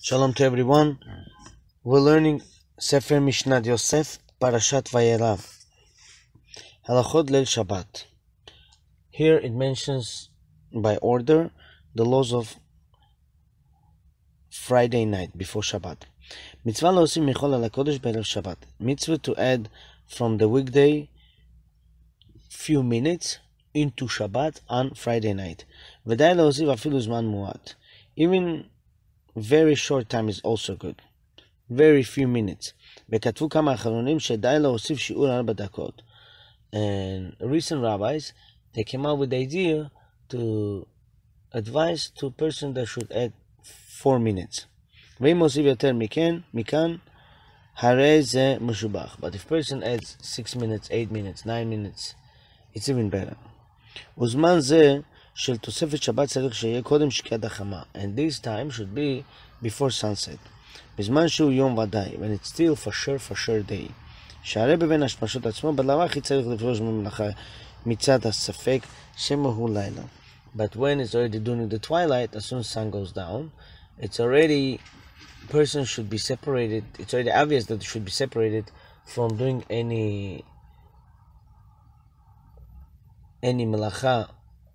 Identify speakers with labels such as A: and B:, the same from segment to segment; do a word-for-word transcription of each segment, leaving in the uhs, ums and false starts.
A: Shalom to everyone. We're learning Sefer Mishnat Yosef, Parashat Vayera, Halachot Leil Shabbat. Here it mentions by order the laws of Friday night before Shabbat. Mitzvah leosim michol al hakodesh be'erev Shabbat. Mitzvah to add from the weekday few minutes into Shabbat on Friday night. V'day leosim afilu zman muat. Even very short time is also good. Very few minutes. וכתבו כמה אחרונים שדי להוסיף שיעור ארבע דקות. And recent rabbis, they came out with the idea to advise to a person that should add four minutes. ואם מוסיף יותר מכן, מכאן, הרי זה משובח. But if person adds six minutes, eight minutes, nine minutes, it's even better. וזמן זה של תוספת שבת צריך שיהיה קודם שקיעת החמה. And this time should be before sunset. בזמן שהוא יום ודאי, when it's still for sure, for sure day. שהרי בבין השמשות עצמו, בלאו הכי צריך לפרוש ממלאכה מצד הספק שמהו לילה. But when it's already during the twilight, as soon as sun goes down, it's already, person should be separated, it's already obvious that it should be separated from doing any any melacha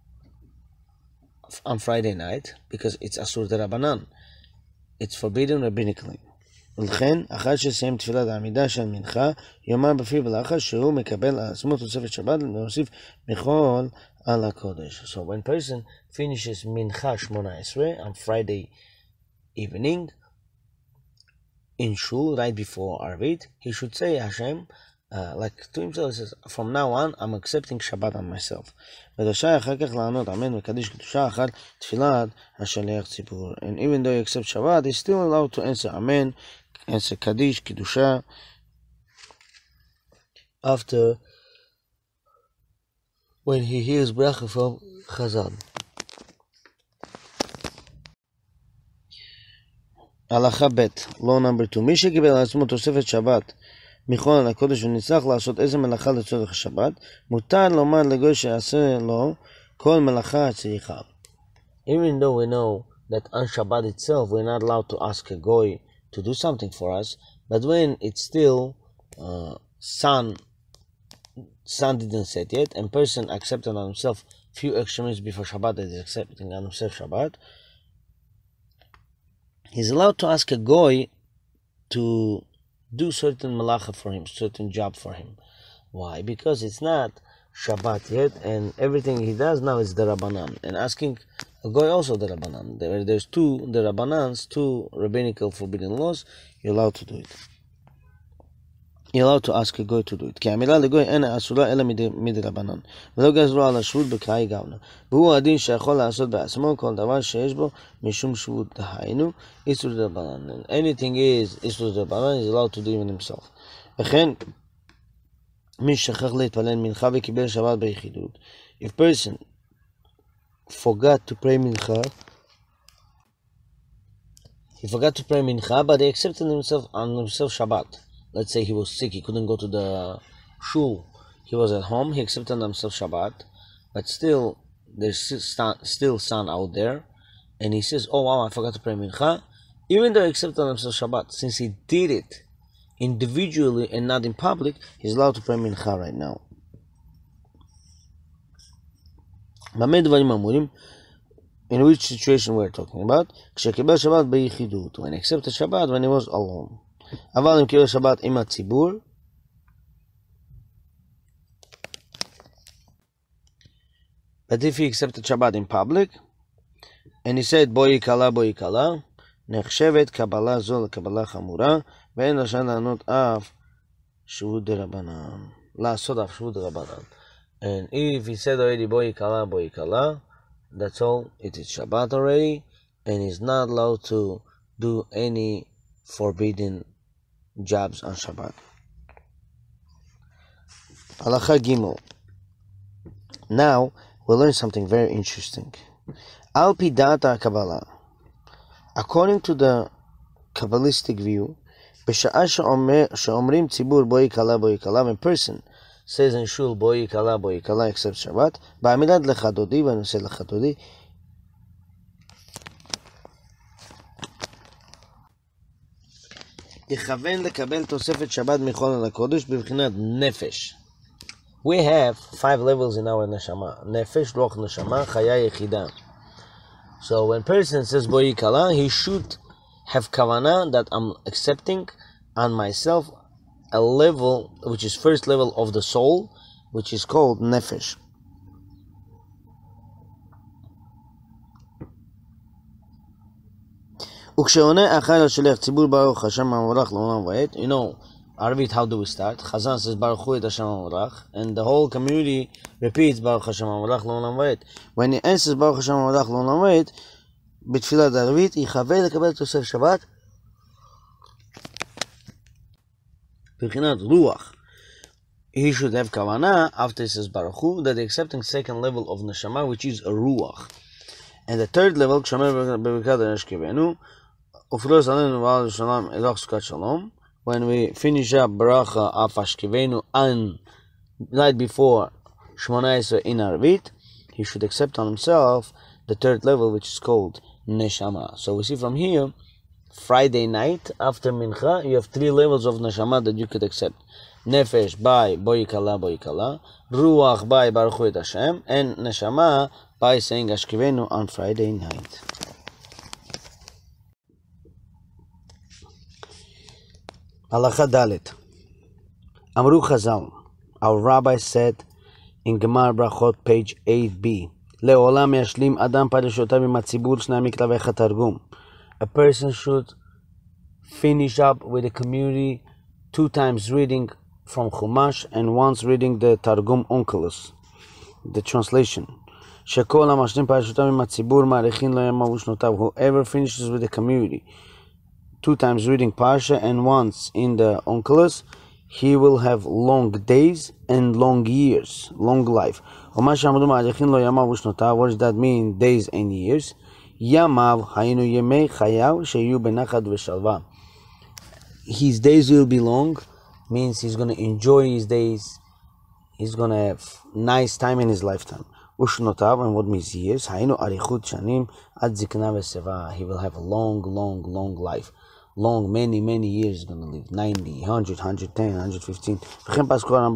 A: on Friday night, because it's asur derabanan. It's forbidden rabbinically. ולכן, אחר שסיים תפילת העמידה של מנחה, יאמר בפיו בלחש שהוא מקבל על עצמו תוספת שבת להוסיף מכל על הקודש. So when person finishes מנחה שמונה עשרה on Friday evening in shul right before Arvit, he should say Hashem, uh, like to himself, he says, from now on I'm accepting Shabbat on myself. ודרשי אחר כך לענות אמן וקדיש קדושה אחר תפילת השליח ציבור. And even though he accepts Shabbat, he's still allowed to answer amen, answer Kaddish, Kiddusha, after when he hears bracha from Chazal. הלכה ב', law number two. מי שקיבל על עצמו תוספת שבת מכל על הקודש ונצטרך לעשות איזה מלאכה לצורך השבת, מותר לומר לגוי שיעשה לו כל מלאכה הצריכה. Even though we know that on Shabbat itself we're not allowed to ask a goy to do something for us, but when it's still uh, sun sun didn't set yet and person accepted on himself few extra minutes before Shabbat that is accepting on himself Shabbat, he's allowed to ask a goy to do certain malacha for him, certain job for him. Why? Because it's not Shabbat yet and everything he does now is the Rabbanan, and asking a goy also the Rabbanan. There, there's two the Rabbanans, two rabbinical forbidden laws, you're allowed to do it. You're allowed to ask a goy to do it. כי המילה לגוי אינה אסורה אלא מדי רבנן. ולא גזרו על השבות בקראי גאונה. והוא הדין שיכול לעשות בעצמו כל דבר שיש בו משום שבות דהיינו איסור דרבנן. Anything is איסור דרבנן is allowed to do even himself. וכן, מי שכח להתפלל מנחה וקיבל שבת ביחידות. If person forgot to pray mincha, he forgot to pray mincha, but he accepted himself on himself Shabbat. Let's say he was sick, he couldn't go to the shul, he was at home, he accepted on himself Shabbat, but still, there's still sun out there, and he says, oh wow, I forgot to pray mincha, even though he accepted on himself Shabbat, since he did it individually and not in public, he's allowed to pray mincha right now. במה דברים אמורים? In which situation we're talking about? כשקיבל שבת ביחידות, when he accepted Shabbat when he was alone. אבל אם קיבל שבת עם הציבור, but if he accepted Shabbat in public, and he said בואי קלה בואי קלה, נחשבת קבלה זו לקבלה חמורה, ואין רשאי לענות אף שבות דרבנן. לעשות אף שבות דרבנן. And if he said already בואי קלה בואי קלה, that's all, it is Shabbat already, and he's not allowed to do any forbidden jobs on Shabbat. Halacha Gimel. Now we'll learn something very interesting. Al pi da'at Kabbalah. According to the Kabbalistic view, בשעה שאומרים ציבור בואי קלה בואי קלה, when person says in shul בואי קלה בואי קלה except Shabbat, בעמידת לך דודי, ואני עושה לך דודי, יכוון לקבל תוספת שבת מחול על הקודש בבחינת נפש. We have five levels in our neshama. Nefesh, roch, neshama, chaya, yechidah. So when person says Boyi Kala, he should have kavanah that I'm accepting on myself a level which is first level of the soul, which is called nefesh. וכשעונה אחד השליח ציבור ברוך השם המבורך לעולם ועד, you know, Arvit, how do we start? Chazan says Baruch Hu et Hashem HaMavorach, and the whole community repeats Baruch Hashem HaMavorach L'Olam Va'ed. When he answers Baruch Hashem HaMavorach L'Olam Va'ed, בתפילת הערבית, יכוון לקבל תוסף שבת בבחינת רוח. He should have kavanah after he says Baruch Hu, that the accepting second level of neshama, which is a ruach. And the third level, כשאומר בברכת הנשכבנו, ופרוס עלינו ועל שלום אלוך סוכת שלום, when we finish up Baracha of Ashkevenu on night before Shmona Esrei in Arvit, he should accept on himself the third level, which is called Neshama. So we see from here, Friday night after Mincha, you have three levels of Neshama that you could accept. Nefesh by Boyi Kala, Boyi Kala, Ruach by Baruch Hu et Hashem, and Neshama by saying Ashkevenu on Friday night. Halacha Dalet. Amru Chazal, our rabbi said in Gemar Brachot, page eight b, Le'olam yashlim adam parashotav im hatzibur shnei mikra ve'echad targum. A person should finish up with the community two times reading from Chumash and once reading the Targum Onkelos, the translation. Shekol hamashlim parashotav im hatzibur ma'arechin lo yamav u'shnotav. Whoever finishes with the community two times reading Parsha and once in the Onkelos, he will have long days and long years, long life. What does that mean, days and years? Yamav hayinu yemei chayav sheyu benachad v'shalva. His days will be long, means he's going to enjoy his days, he's going to have nice time in his lifetime. Ushnotav, and what means years? Hayinu arichut shanim ad zikna v'seva. He will have a long, long, long life. Long, many, many years going to live. ninety, one hundred, one ten, one fifteen. And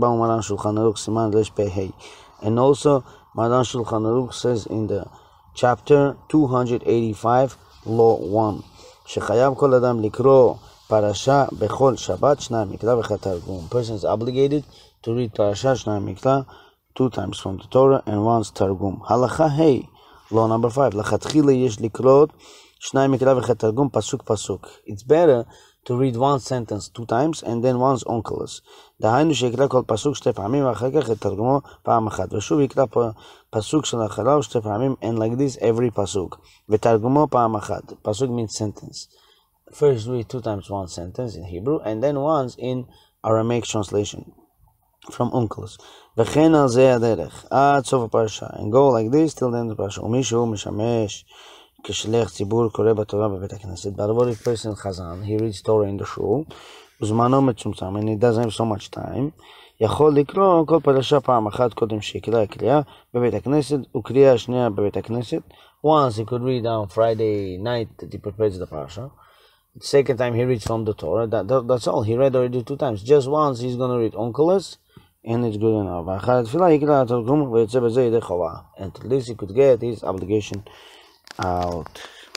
A: also, Maran Shulchan Aruch says in the chapter two eighty-five, law one, Shechayav kol adam likro parasha bechol Shabbat shnai mikra v'echad targum. Person is obligated to read parasha shnai mikra two times from the Torah and once targum. Halacha hey, law number five, lachatchila yesh likrot shnai mikra v'echad targum pasuk pasuk. It's better to read one sentence two times and then once onkelos. דהיינו שיקרא כל פסוק שתי פעמים ואחר כך יתרגמו פעם אחת. ושוב יקרא פסוק שלאחריו שתי פעמים, and like this every pasuk. ותרגמו פעם אחת. Pasuk means sentence. First read two times one sentence in Hebrew and then once in Aramaic translation from onkelos. וכן על זה הדרך עד סוף הפרשה. And go like this till the end of the parasha. ומי שהוא משמש כשליח ציבור קורא בתורה בבית הכנסת. But what if person Chazan, he reads Torah in the shul, וזמנו מצומצם, and he doesn't have so much time, יכול לקרוא כל פרשה פעם אחת קודם שיקרא הקריאה בבית הכנסת, וקריאה שנייה בבית הכנסת. Once he could read on Friday night that he prepares the parasha. The second time he reads from the Torah. That, that, that's all. He read already two times. Just once he's going to read onkelos, and it's good enough. ואחר התפילה יקרא התרגום ויוצא בזה ידי חובה. And at least he could get his obligation out.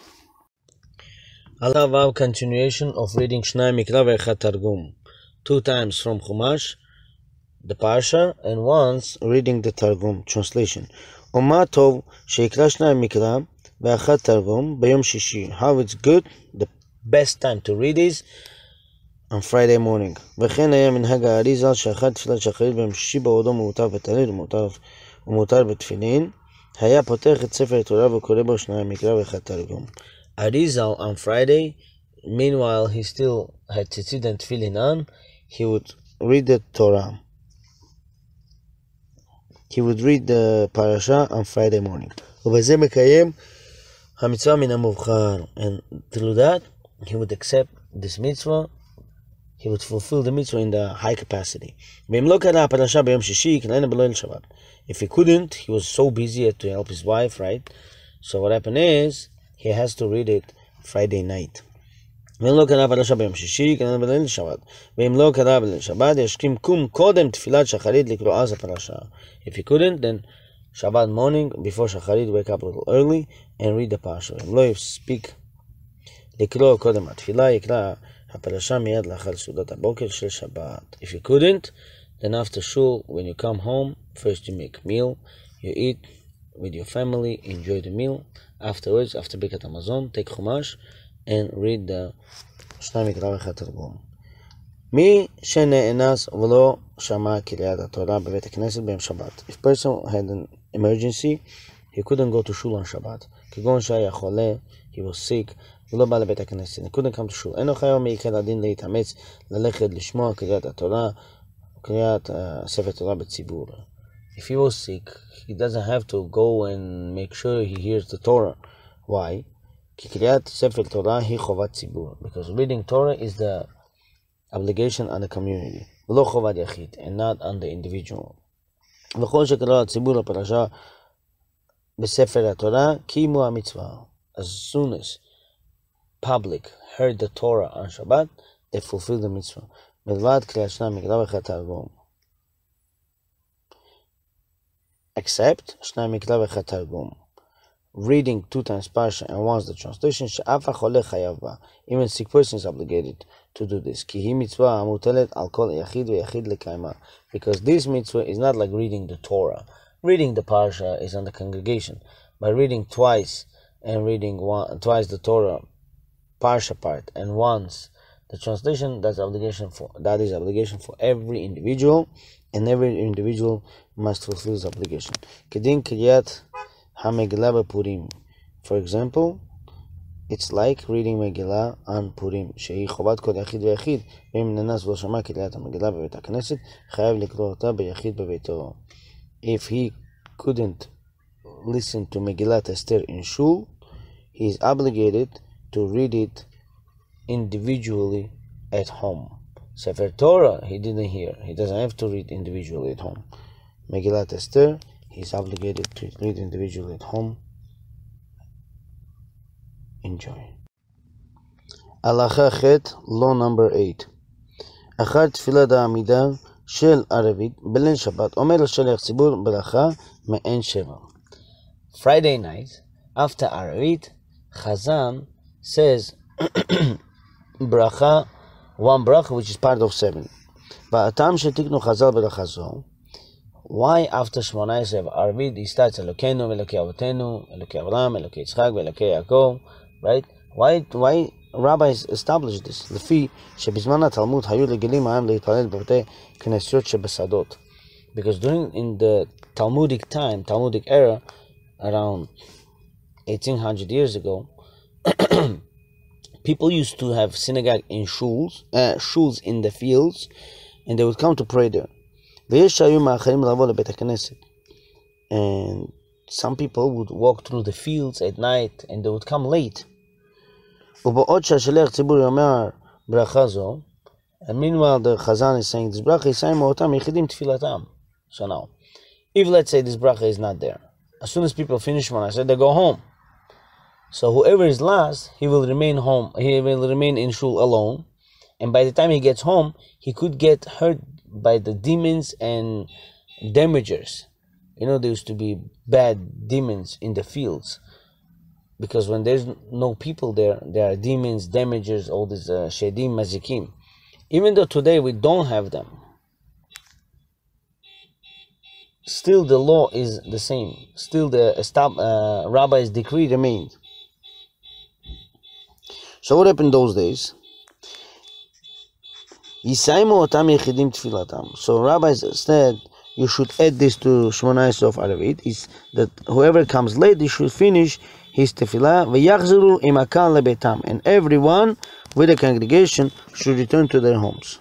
A: Halacha continuation of reading Shnai Mikra ve'echad Targum. Two times from Chumash, the Parsha, and once reading the Targum translation. Oma tov sheikra Shnai Mikra ve'echad Targum b'yom shishi. How it's good, the best time to read is on Friday morning. וכן היה מנהג האריזל שאחד תפילת שחרית ביום שישי בעודו מותר בטלית ומותר בתפילין. היה פותח את ספר התורה וקורא בו שניים מקרא ואחד תרגום. Arizal on Friday, meanwhile he still had tzitzit and tefillin on, he would read the Torah. He would read the parasha on Friday morning. ובזה מקיים המצווה מן המובחר. And through that, he would accept this mitzvah, he would fulfill the mitzvah in the high capacity. ואם לא קרא הפרשה ביום שישי, יקראנה בליל שבת. If he couldn't, he was so busy to help his wife, right? So what happened is, he has to read it Friday night. ואם לא קרא פרשה ביום שישי, קרא בליל שבת. ואם לא קרא בליל שבת, ישכים קום קודם תפילת שחרית לקרוא אז הפרשה. If he couldn't, then Shabbat morning, before shacharit, wake up a little early and read the parasha. אם לא יספיק לקרוא קודם התפילה, יקרא הפרשה מיד לאחר סעודת הבוקר של שבת. If you couldn't, then after shul, when you come home, first you make meal, you eat with your family, enjoy the meal. Afterwards, after Birkat Hamazon, take Chumash and read the שניים מקרא ואחד תרגום. מי שנאנס ולא שמע קריאת התורה בבית הכנסת ביום שבת. If person had an emergency, he couldn't go to shul on Shabbat. כגון שהיה חולה, he was sick, ולא בא לבית הכנסת. He couldn't come to shul. אינו חייב מעיקר הדין להתאמץ ללכת לשמוע קריאת התורה, קריאת uh, ספר תורה בציבור. If he was sick, he doesn't have to go and make sure he hears the Torah. Why? כי קריאת ספר תורה היא חובת ציבור. Because reading Torah is the obligation on the community. ולא חובת יחיד, and not on the individual. וכל שקרא הציבור לפרשה בספר התורה, קיימו המצווה. As soon as public heard the Torah on Shabbat, they fulfilled the mitzvah. מלבד קריאת שניים מקרא ואחד תרגום. Except שניים מקרא ואחד תרגום. Reading two times Parsha and once the translation, שאף החולה חייב בה. Even sick person is obligated to do this. כי היא מצווה המוטלת על כל יחיד ויחיד לקיימה. Because this mitzvah is not like reading the Torah. Reading the Parsha is on the congregation. By reading twice and reading one, twice the Torah Parsha part and once the translation, that's obligation for that is obligation for every individual, and every individual must fulfill this obligation. כדין קריאת המגילה בפורים. For example, it's like reading Megillah on Purim, שהיא חובת כל יחיד ויחיד, ואם ננס ולא שמע קריאת המגילה בבית הכנסת, חייב לקרוא אותה ביחיד בביתו. If he couldn't listen to Megillat Esther in shul, he is obligated to read it individually at home. Sefer Torah, he didn't hear. He doesn't have to read individually at home. Megillat Esther, he is obligated to read individually at home. Enjoy. הלכה ח' law number eight. אחר תפילת העמידה של ערבית בליל שבת אומר לשליח ציבור ברכה מעין שבע. Friday night, after Arvit, Chazan says bracha, one bracha which is part of seven. והטעם שתיקנו חז"ל ברכה זו, why after שמונה עשרה of Arvit he starts אלוקינו ואלוקי אבותינו, אלוקי אברהם, אלוקי יצחק ואלוקי יעקב, right? Why, why rabbis established this? לפי שבזמן התלמוד היו רגילים העם להתפלל בבתי כנסיות שבשדות. Because during in the Talmudic time, Talmudic era, around eighteen hundred years ago, people used to have synagogue in shuls, uh, shuls in the fields, and they would come to pray there. And some people would walk through the fields at night, and they would come late. And meanwhile, the Chazan is saying this bracha. So now, if let's say this bracha is not there, as soon as people finish one, I said they go home. So whoever is last, he will remain home. He will remain in shul alone, and by the time he gets home, he could get hurt by the demons and damagers. You know, there used to be bad demons in the fields, because when there's no people there, there are demons, damagers, all these uh, shedim, mazikim. Even though today we don't have them, still the law is the same. Still the uh, rabbi's decree remained. So what happened those days? So rabbis said you should add this to Shmona Esrei of Arvit, is that whoever comes late, he should finish his tefillah, v'yachzuru im akal lebetam, and everyone with the congregation should return to their homes.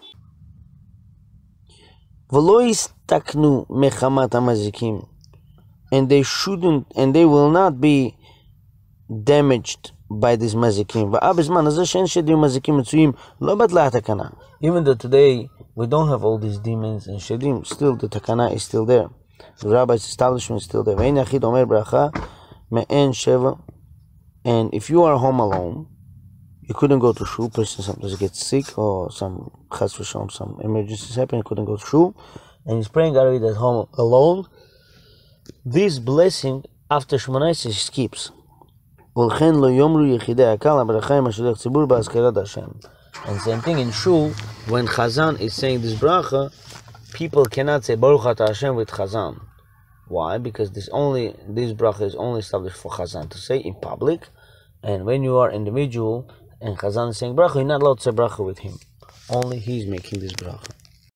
A: V'lo yistaknu mechamat hamazikim, and they shouldn't, and they will not be damaged by this mazikim. V'abizman hazeh she'en shedim mazikim mitzuyim lo batla hatakana. Even though today we don't have all these demons and shedim, still the takana is still there. The rabbi's establishment is still there. Ve'en yachid omer bracha me'en sheva. And if you are home alone, you couldn't go to shul, person sometimes gets sick or some chas v'shalom, some emergencies happen, you couldn't go to shul, and he's praying Arvit at home alone, this blessing after Shemona Esrei skips. And same thing in shul, when Chazan is saying this bracha, people cannot say Baruch Atah Hashem with Chazan. Why? Because this only this bracha is only established for Chazan to say in public, and when you are individual and Chazan is saying bracha, you're not allowed to say bracha with him. Only he's making this bracha.